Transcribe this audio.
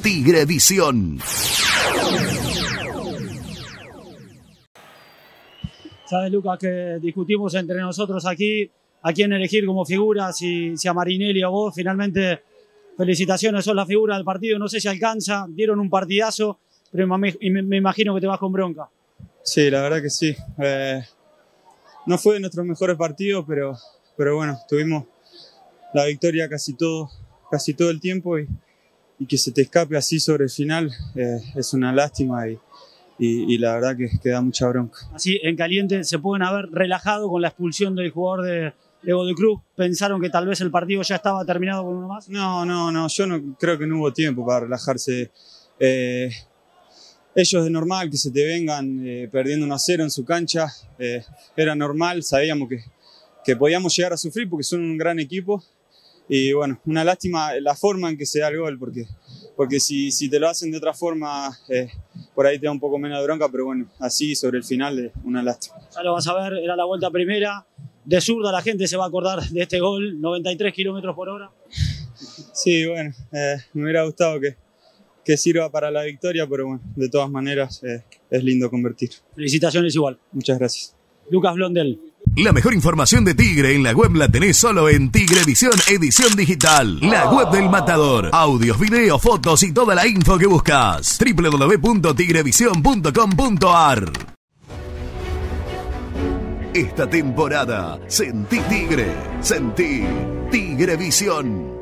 Tigrevisión. Sabes, Lucas, que discutimos entre nosotros aquí a quién elegir como figura, si a Marinelli o vos. Finalmente, felicitaciones, sos la figura del partido. No sé si alcanza, dieron un partidazo, pero me imagino que te vas con bronca. Sí, la verdad que sí. No fue de nuestros mejores partidos, pero bueno, tuvimos la victoria casi todo el tiempo y que se te escape así sobre el final es una lástima y la verdad que da mucha bronca. Así, en caliente, se pueden haber relajado con la expulsión del jugador de Godoy Cruz. ¿Pensaron que tal vez el partido ya estaba terminado con uno más? No, yo no creo que no hubo tiempo para relajarse. Ellos de normal que se te vengan perdiendo 1-0 en su cancha, era normal, sabíamos que podíamos llegar a sufrir porque son un gran equipo y bueno, una lástima la forma en que se da el gol porque si te lo hacen de otra forma por ahí te da un poco menos de bronca, pero bueno, así sobre el final una lástima. Ya lo vas a ver, era la vuelta primera, de zurda la gente se va a acordar de este gol, 93 km/h. Sí, bueno, me hubiera gustado que sirva para la victoria, pero bueno, de todas maneras es lindo convertir. Felicitaciones igual. Muchas gracias. Lucas Blondel. La mejor información de Tigre en la web la tenés solo en Tigrevisión Edición Digital. La web del Matador. Audios, videos, fotos y toda la info que buscas. www.tigrevision.com.ar. Esta temporada, sentí Tigre, sentí Tigrevisión.